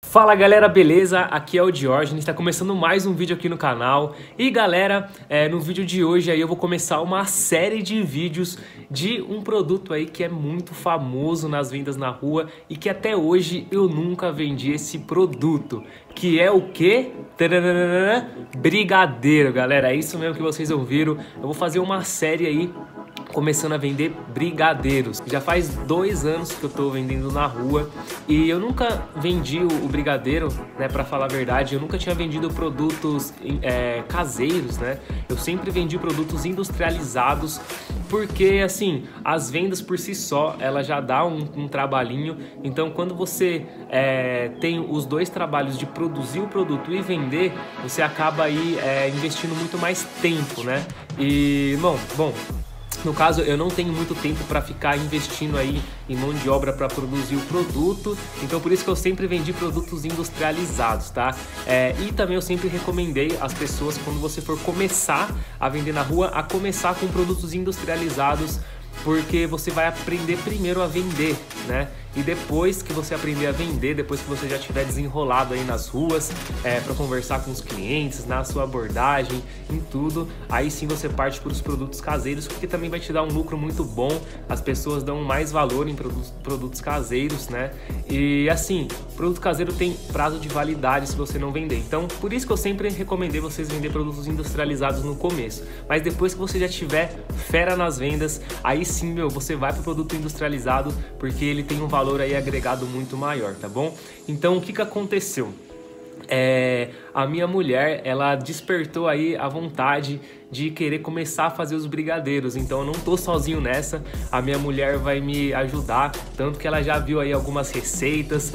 Fala galera, beleza? Aqui é o Diógenes, está começando mais um vídeo aqui no canal. E galera, no vídeo de hoje aí eu vou começar uma série de vídeos de um produto aí que é muito famoso nas vendas na rua e que até hoje eu nunca vendi esse produto. Que é o quê? Brigadeiro, galera, é isso mesmo que vocês ouviram. Eu vou fazer uma série aí começando a vender brigadeiros. Já faz 2 anos que eu tô vendendo na rua e eu nunca vendi o brigadeiro, né, pra falar a verdade. Eu nunca tinha vendido produtos caseiros, né? Eu sempre vendi produtos industrializados porque, assim, as vendas por si só, ela já dá um trabalhinho. Então, quando você tem os dois trabalhos de produzir o produto e vender, você acaba aí investindo muito mais tempo, né? E, bom, no caso, eu não tenho muito tempo para ficar investindo aí em mão de obra para produzir o produto, então por isso que eu sempre vendi produtos industrializados, tá? E também eu sempre recomendei às pessoas, quando você for começar a vender na rua, a começar com produtos industrializados, porque você vai aprender primeiro a vender, né? E depois que você aprender a vender, depois que você já estiver desenrolado aí nas ruas, para conversar com os clientes, na sua abordagem, em tudo, aí sim você parte para os produtos caseiros, porque também vai te dar um lucro muito bom. As pessoas dão mais valor em produtos caseiros, né? E assim, produto caseiro tem prazo de validade se você não vender. Então, por isso que eu sempre recomendei vocês vender produtos industrializados no começo. Mas depois que você já tiver fera nas vendas, aí sim, você vai para o produto industrializado, porque ele tem um valor aí agregado muito maior, tá bom? Então, o que aconteceu? A minha mulher, ela despertou aí a vontade de querer começar a fazer os brigadeiros, então eu não tô sozinho nessa. A minha mulher vai me ajudar, tanto que ela já viu aí algumas receitas,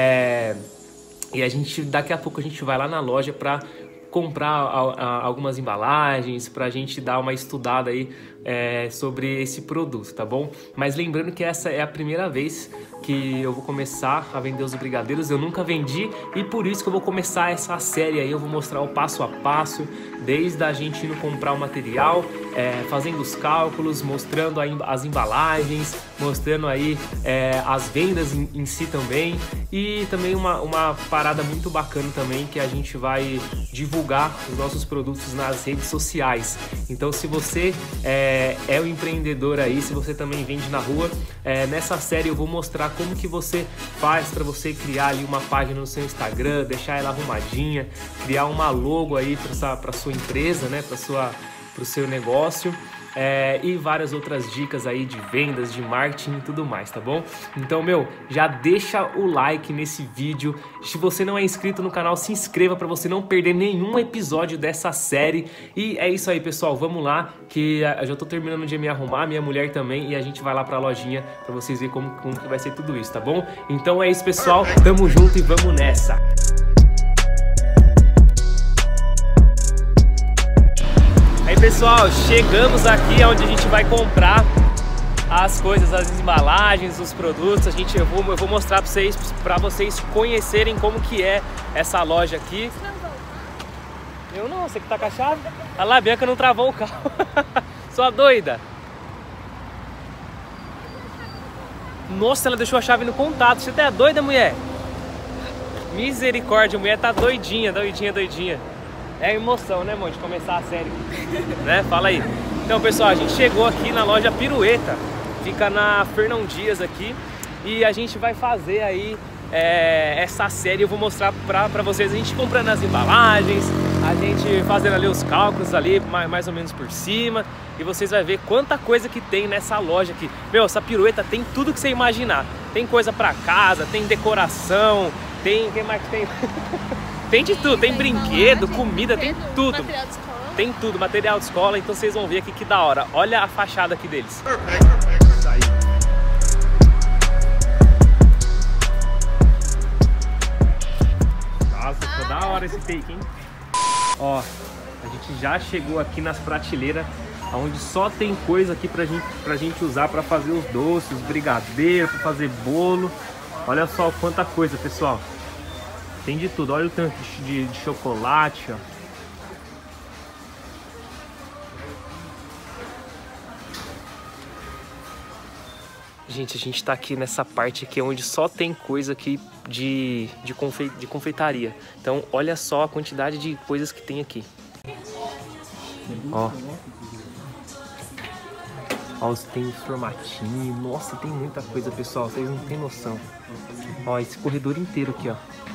e daqui a pouco a gente vai lá na loja para comprar algumas embalagens, pra gente dar uma estudada aí sobre esse produto, tá bom? Mas lembrando que essa é a primeira vez que eu vou começar a vender os brigadeiros. Eu nunca vendi e por isso que eu vou começar essa série aí. Eu vou mostrar o passo a passo, desde a gente indo comprar o material, fazendo os cálculos, mostrando as embalagens, mostrando aí as vendas em si também. E também uma parada muito bacana também, que a gente vai divulgar os nossos produtos nas redes sociais. Então, se você é um empreendedor aí, se você também vende na rua, nessa série eu vou mostrar como que você faz para você criar ali uma página no seu Instagram, deixar ela arrumadinha, criar uma logo aí para sua empresa, né, para o seu negócio. E várias outras dicas aí de vendas, de marketing e tudo mais, tá bom? Então, já deixa o like nesse vídeo. Se você não é inscrito no canal, se inscreva para você não perder nenhum episódio dessa série. E é isso aí, pessoal, vamos lá, que eu já tô terminando de me arrumar, minha mulher também, e a gente vai lá pra lojinha para vocês verem como que vai ser tudo isso, tá bom? Então é isso, pessoal, tamo junto e vamos nessa! Aí, pessoal, chegamos aqui onde a gente vai comprar as coisas, as embalagens, os produtos. Eu vou mostrar para vocês conhecerem como que é essa loja aqui. Eu não, você que tá com a chave? Olha lá, a Bianca não travou o carro. Sua doida. Nossa, ela deixou a chave no contato. Você tá doida, mulher? Misericórdia, a mulher tá doidinha. É emoção, né, amor, de começar a série, né? Fala aí. Então, pessoal, a gente chegou aqui na loja Pirueta, fica na Fernão Dias aqui, e a gente vai fazer aí essa série. Eu vou mostrar pra vocês, a gente comprando as embalagens, a gente fazendo ali os cálculos ali, mais ou menos por cima, e vocês vão ver quanta coisa que tem nessa loja aqui. Essa Pirueta tem tudo que você imaginar. Tem coisa pra casa, tem decoração, tem... Quem mais que tem? Tem de tudo, tem brinquedo, comida, tem tudo. Material de escola. Tem tudo, material de escola, então vocês vão ver aqui que da hora. Olha a fachada aqui deles. Isso aí. Nossa, ficou da hora esse take, hein? Ó, a gente já chegou aqui nas prateleiras, onde só tem coisa aqui pra gente usar pra fazer os doces, os brigadeiros, pra fazer bolo. Olha só quanta coisa, pessoal. Tem de tudo, olha o tanto de chocolate, ó. Gente, a gente tá aqui nessa parte aqui onde só tem coisa aqui de confeitaria. Então olha só a quantidade de coisas que tem aqui. Ó, tem formatinho. Nossa, tem muita coisa, pessoal, vocês não tem noção. Ó, esse corredor inteiro aqui, ó.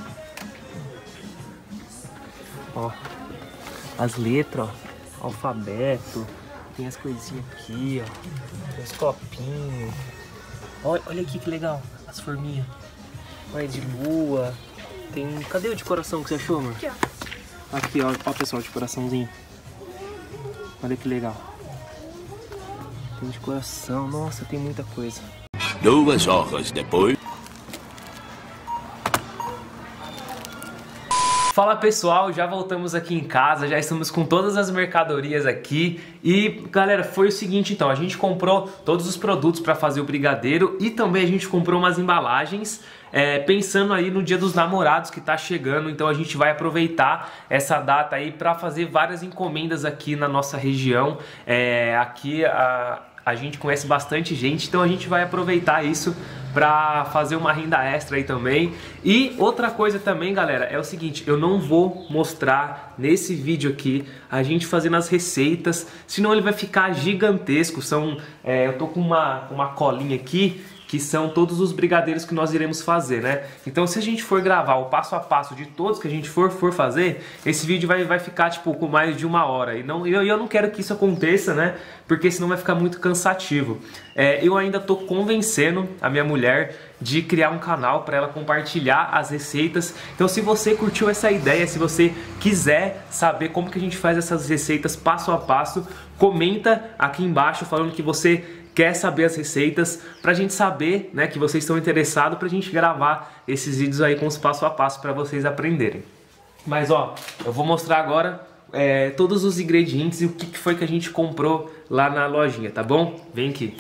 Ó, as letras, ó, alfabeto. Tem as coisinhas aqui, ó. Tem os copinhos. Olha aqui que legal, as forminhas. Olha, de lua. Tem... Cadê o de coração que você achou, amor? Aqui, ó. Aqui, ó, pessoal, de coraçãozinho. Olha que legal. Tem de coração. Nossa, tem muita coisa. 2 horas depois. Fala pessoal, já voltamos aqui em casa, já estamos com todas as mercadorias aqui. E galera, foi o seguinte então, a gente comprou todos os produtos para fazer o brigadeiro e também a gente comprou umas embalagens pensando aí no Dia dos Namorados que tá chegando. Então a gente vai aproveitar essa data aí para fazer várias encomendas aqui na nossa região. Aqui a gente conhece bastante gente, então a gente vai aproveitar isso para fazer uma renda extra aí também. E outra coisa também, galera, é o seguinte, eu não vou mostrar nesse vídeo aqui a gente fazendo as receitas, senão ele vai ficar gigantesco. Eu tô com uma colinha aqui, que são todos os brigadeiros que nós iremos fazer, né? Então se a gente for gravar o passo a passo de todos que a gente for fazer, esse vídeo vai ficar tipo com mais de 1 hora. E eu não quero que isso aconteça, né? Porque senão vai ficar muito cansativo. Eu ainda tô convencendo a minha mulher de criar um canal para ela compartilhar as receitas. Então se você curtiu essa ideia, se você quiser saber como que a gente faz essas receitas passo a passo, comenta aqui embaixo falando que você quer saber as receitas, pra gente saber, né, que vocês estão interessados, pra gente gravar esses vídeos aí com os passo a passo pra vocês aprenderem. Mas ó, eu vou mostrar agora todos os ingredientes e o que foi que a gente comprou lá na lojinha, tá bom? Vem aqui.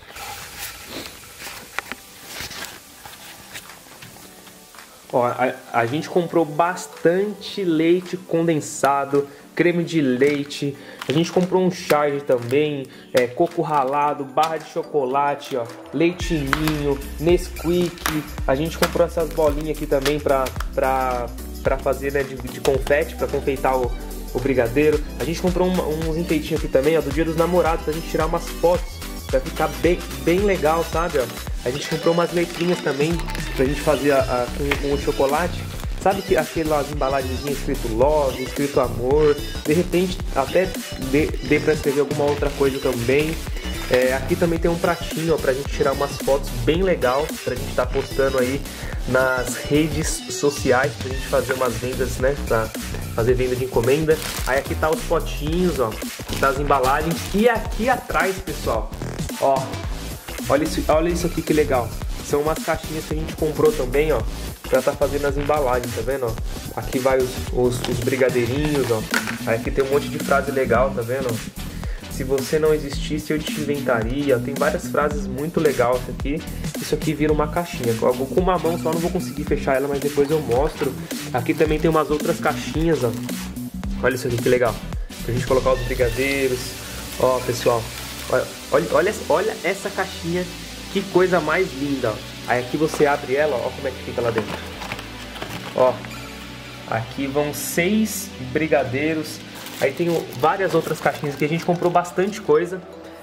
Ó, a gente comprou bastante leite condensado, creme de leite, a gente comprou um charge também, coco ralado, barra de chocolate, ó, leite ninho, Nesquik, a gente comprou essas bolinhas aqui também pra fazer, né, de confete, pra confeitar o brigadeiro. A gente comprou uns enfeitinhos aqui também, ó, do Dia dos Namorados, pra gente tirar umas fotos, pra ficar bem legal, sabe, ó. A gente comprou umas letrinhas também, pra gente fazer com o chocolate. Sabe que aquelas embalagenzinhas escrito love, escrito amor, de repente até dê pra escrever alguma outra coisa também. Aqui também tem um pratinho, ó, pra gente tirar umas fotos bem legal, pra gente estar postando aí nas redes sociais, pra gente fazer umas vendas, né, pra fazer venda de encomenda. Aí aqui tá os potinhos, ó, das embalagens. E aqui atrás, pessoal, ó, olha isso aqui que legal. São umas caixinhas que a gente comprou também, ó, pra tá fazendo as embalagens, tá vendo, ó? Aqui vai os brigadeirinhos, ó. Aí aqui tem um monte de frase legal, tá vendo? Se você não existisse, eu te inventaria. Tem várias frases muito legais aqui. Isso aqui vira uma caixinha. Com uma mão só não vou conseguir fechar ela, mas depois eu mostro. Aqui também tem umas outras caixinhas, ó. Olha isso aqui que legal. Pra gente colocar os brigadeiros. Ó, pessoal. Olha essa caixinha. Que coisa mais linda, ó. Aí aqui você abre ela, ó como é que fica lá dentro. Ó, aqui vão 6 brigadeiros. Aí tem várias outras caixinhas que a gente comprou bastante coisa.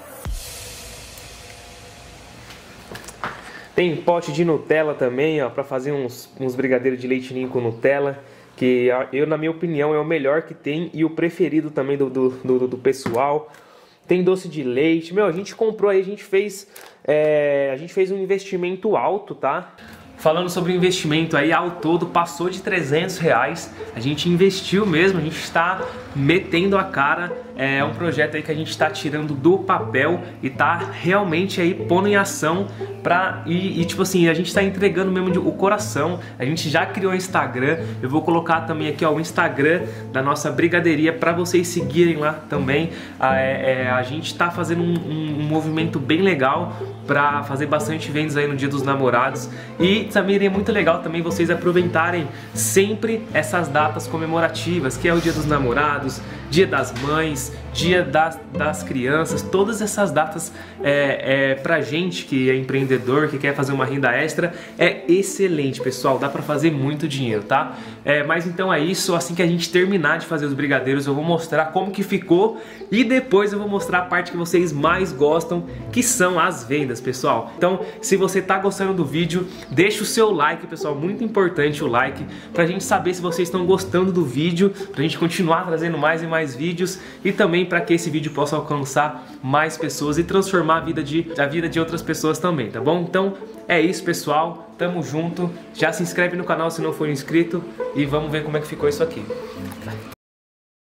Tem pote de Nutella também, ó, pra fazer uns brigadeiros de leite ninho com Nutella. Que na minha opinião, é o melhor que tem e o preferido também do pessoal. Tem doce de leite. Meu, a gente comprou aí, a gente fez um investimento alto, tá? Falando sobre investimento aí, ao todo passou de R$300. A gente investiu mesmo, a gente está metendo a cara. É um projeto aí que a gente está tirando do papel e tá realmente aí pondo em ação tipo assim, a gente está entregando mesmo o coração. A gente já criou o Instagram, eu vou colocar também aqui, ó, o Instagram da nossa brigadeiria para vocês seguirem lá também. A gente está fazendo um movimento bem legal para fazer bastante vendas aí no Dia dos Namorados. E também é muito legal também vocês aproveitarem sempre essas datas comemorativas, que é o Dia dos Namorados, Dia das Mães, Dia das Crianças. Todas essas datas pra gente que é empreendedor, que quer fazer uma renda extra, é excelente, pessoal. Dá pra fazer muito dinheiro, tá? Mas então é isso. Assim que a gente terminar de fazer os brigadeiros, eu vou mostrar como que ficou e depois eu vou mostrar a parte que vocês mais gostam, que são as vendas, pessoal. Então, se você tá gostando do vídeo, deixa o seu like, pessoal. Muito importante o like, pra gente saber se vocês estão gostando do vídeo, pra gente continuar trazendo mais e mais vídeos e também para que esse vídeo possa alcançar mais pessoas e transformar a vida de outras pessoas também, tá bom? Então é isso, pessoal, tamo junto, já se inscreve no canal se não for inscrito e vamos ver como é que ficou isso aqui.